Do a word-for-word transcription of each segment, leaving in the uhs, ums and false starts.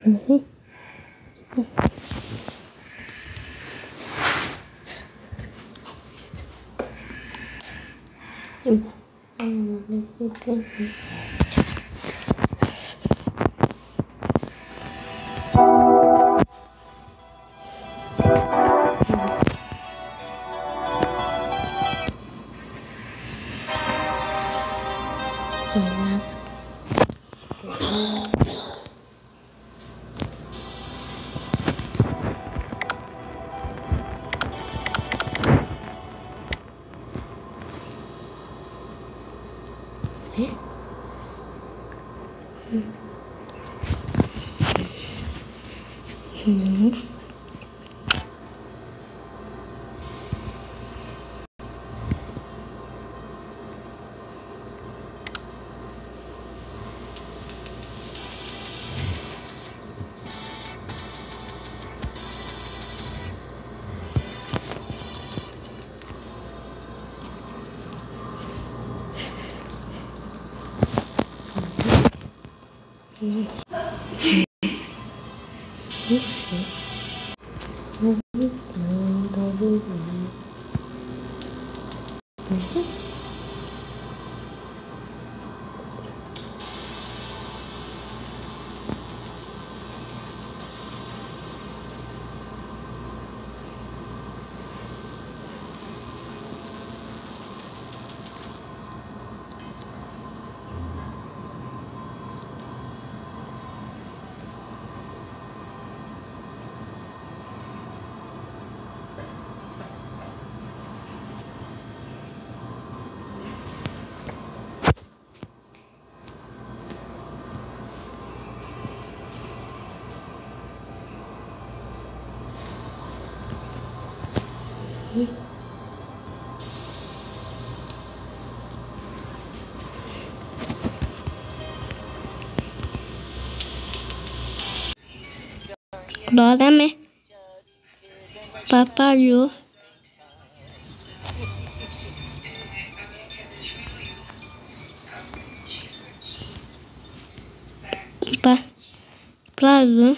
Uhum. Nossa. Não sei. Não, não, tá vendo? Bora, né? Papalhou. Pa... Prazo.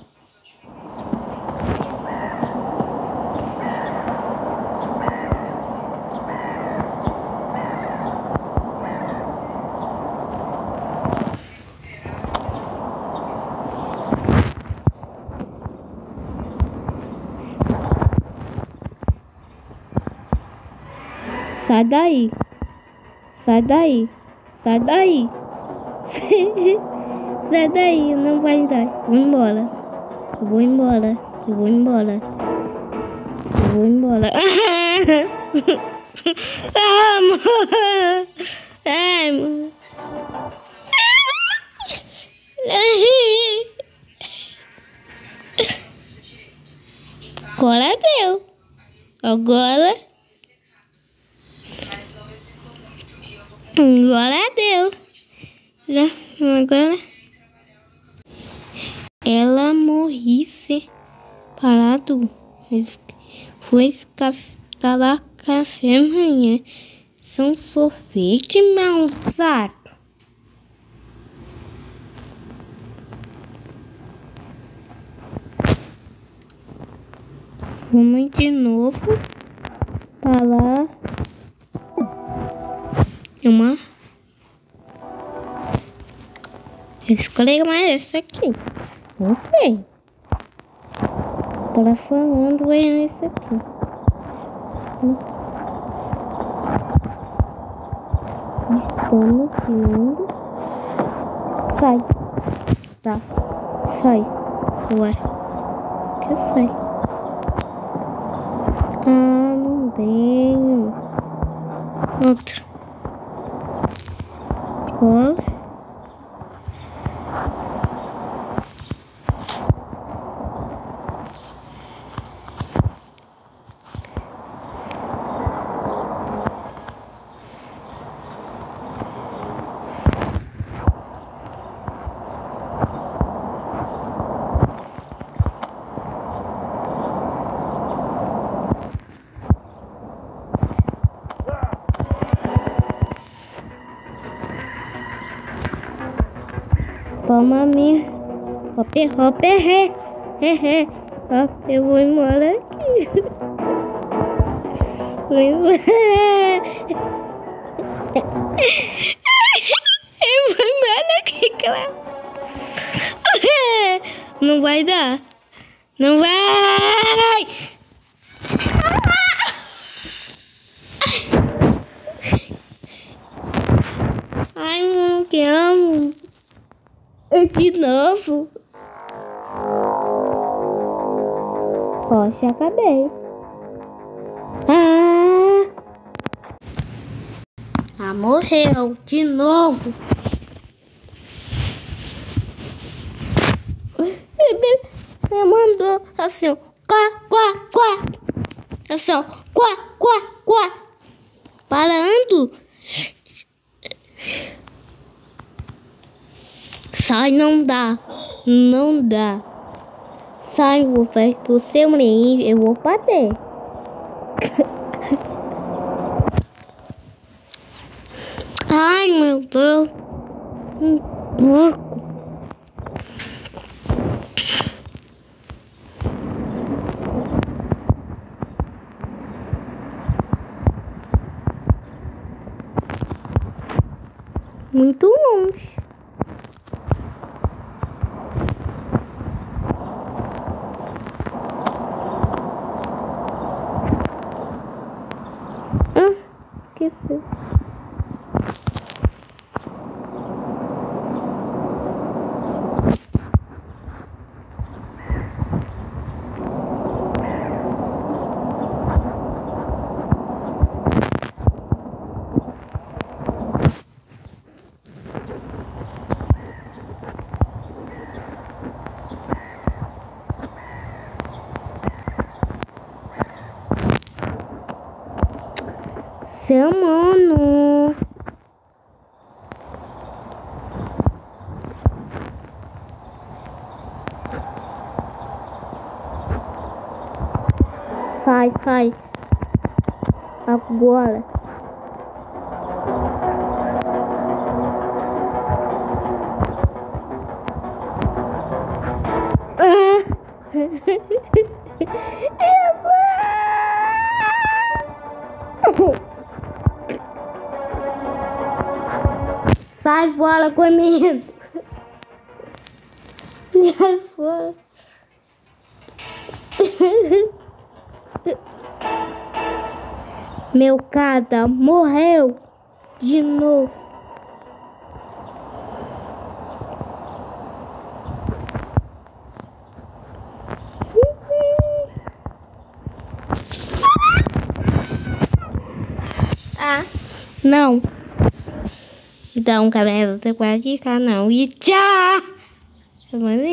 Sai daí. Sai daí. Sai daí. Sai daí, não vai dar. Vou embora. Eu vou embora. Eu vou embora. Eu vou embora. Ah, amor. Ai, amor. Agora deu. Agora. Agora deu. Agora. Ela morrisse parado. Foi lá café amanhã. São sorvete malzado. Vamos de novo para lá. Uma. Eu escolhi mais essa aqui. Não sei. Agora falando é nesse aqui. Estamos indo. Sai. Tá. Sai. Ué. Que sai? Ah, não tenho. Outro. Olha. Toma minha. Hop, hop, é, é, é. Hop, eu vou embora aqui. Vou embora. Eu vou embora aqui, claro. Não vai dar. Não vai. Ai, não que amo. De novo. Poxa, acabei. Ah. Ah, morreu. De novo. Ele mandou assim, ó. Quá, quá, quá. Assim, ó. Quá, quá, quá. Parando. Sai, não dá. Não dá. Sai, vou fazer o seu menino. Eu vou bater. Ai, meu Deus. Um porco. Muito longe. Ah, esqueci. Seu mano. Sai, sai. Agora. Ah. Eu vou. Sai fora comigo. Sai fora. Meu cara morreu de novo. Ah, não. Então, galera, até aqui, canal e tchau!